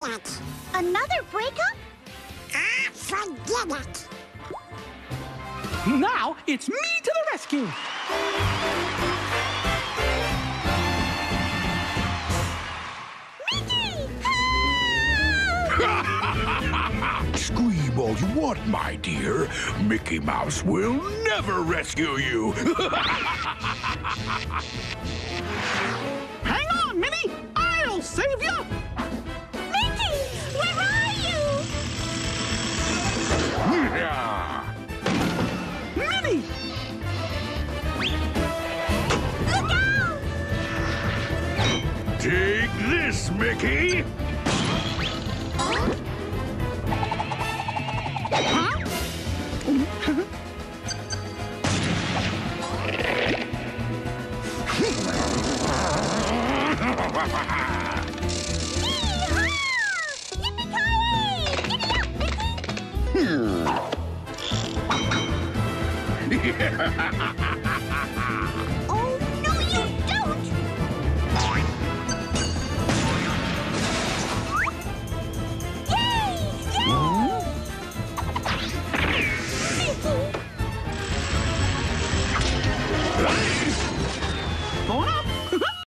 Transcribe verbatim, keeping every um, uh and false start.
it. Another breakup? Ah, forget it. Now it's me to the rescue. Mickey! Help! Scream all you want, my dear. Mickey Mouse will never rescue you. Hang on, Minnie. I'll save you. Mickey! Where are you? Minnie! Look out! Take this, Mickey. Yippee-ki-yay! Giddy up, Mickey!